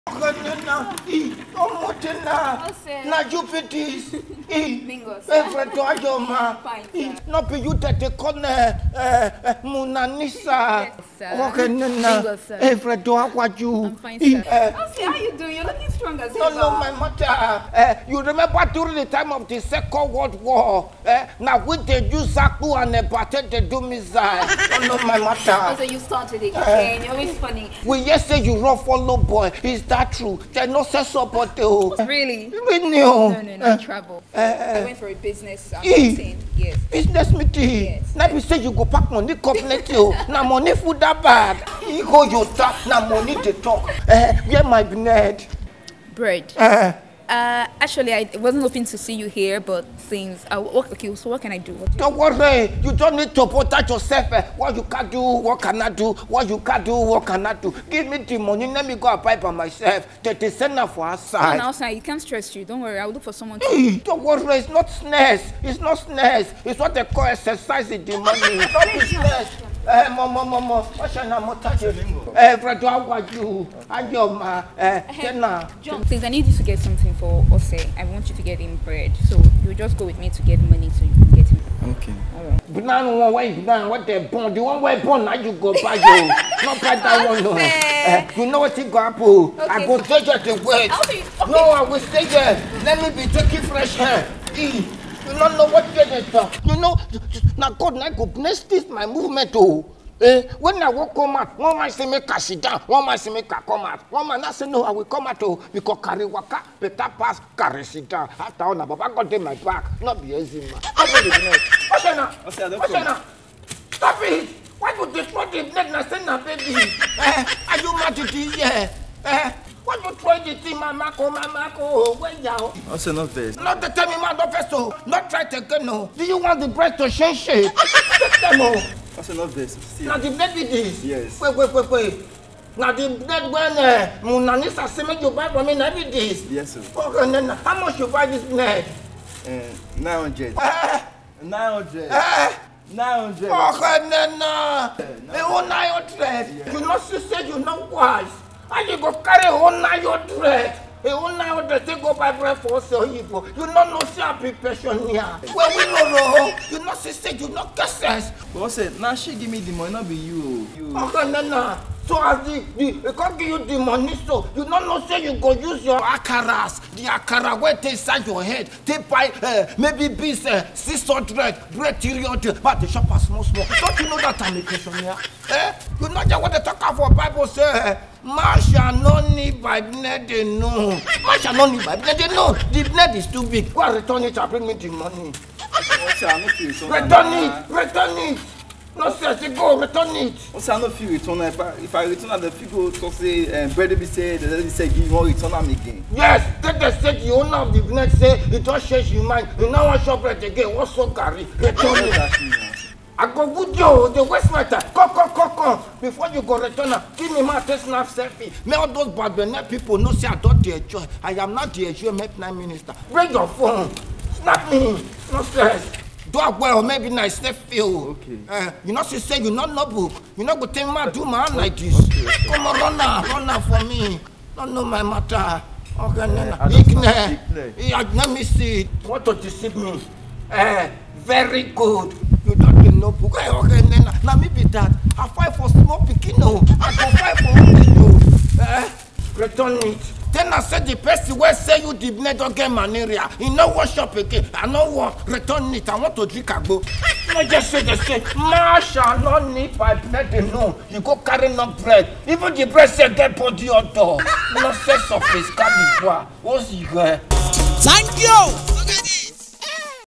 Na Jupiter's not be you that the corner Munanisa. What you? I'm fine, sir. How you doing? You're looking strong as hell. No, my mother. You remember during the time of the Second World War? Now we they use Zaku and the Bate they do missile. No, my mother. So you started it again. You're always funny. We yes say you run follow boy. Is that true? They no say support you. Really? No, I travel. I went for a business meeting. Yes. Business meeting? Yes. Now you say you go pack money complete you. Now money food that bad. You go you talk. Now money to talk. Where my bread? Bread. Actually, I wasn't hoping to see you here, but since I work, okay, so what can I do? Don't worry, you don't need to protect yourself. What you can do, what can I do? What you can do, what can I do? Give me the money, let me go apply by myself. They send her for outside. No, outside, it can't stress you. Don't worry, I'll look for someone to... Don't worry, it's not snares. It's not snares. It's what they call exercise in the money. It's not business. Mama, what's your name? Brother, how are you? And your ma, John, please, I need you to get something for Ose. I want you to get him bread. So you just go with me to get money so you can get him. Okay. All right. But now, what they born? The one way born, now you go buy you. Not buy that one, no. You know what you got, Apple? I go take you the wait. Okay. No, I will stay here. Let me be taking fresh air. You don't know what you're talking. You know, now God, now go bless this my movement, oh. When I walk come out, one man say make I sit down, one man say make I come out. One man I say no, I will come out, oh, because carry waka, better pass, carry sit down. After all, Baba got in my back, not be easy, man. What's stop it! Why would they throw the blood and send a baby? Are you mad at this? Why you try the thing, Mama, where you? Also not this. Not the time, man, not first, oh. Not try to go, no. Do you want the breast to change shape? Take them, oh. Also not this. Now the blood with this? Yes. Wait. Now the blood when Munanisa say you buy for me every day? Yes, sir. Okay, then how much you buy this blood? 900. 900. 900. Okay, then you 900. You not say you know wise. And you go carry 900. You 900 to go buy bread for so evil. You not know see a preparation here. Well, we know you not say you not guesses. But say now she give me the money, not be you. Okay, no. So as they can't give you the money, so you don't know say you go use your akaras, the akara where they inside your head. They buy maybe beans 600 bread 300, but the shop are small. Don't you know that application here? You know that what they talk about Bible say. Man shall not need by blood, they know. Man shall not need by blood, they know. The blood is too big. Go and return it and bring me the money. Return it. No, sir, go return it. Also, I don't feel return. If I return at the people to say bread be said, they say give more return am again. Yes, take the state the owner of the business say it don't change your mind. You now want shop bread again. What's so carry? Return it. I go good yo, the waste matter. Come. Before you go return, give me my test snap selfie. May all those bad people know say I don't enjoy. I am not the enjoyment prime minister. Bring your phone. Snap me. No stress. Do I well, maybe nice snap feel. Okay. You know, she say you not no book. You not go tell me do my hand like this. Okay. Come on, run now for me. Don't know my matter. Okay, let me see. Want to deceive me? Very good. You don't get no book. Okay, now maybe that. I fight for small pikino. I go fight for return it. Then I said the person where say you did not get malaria. You know what shop again? I know what return it. I want to drink a go. I just say they say, man shall not need by bread alone. You go carry no bread. Even the bread say get body on door. No sex of his car before. What's he here? Thank you.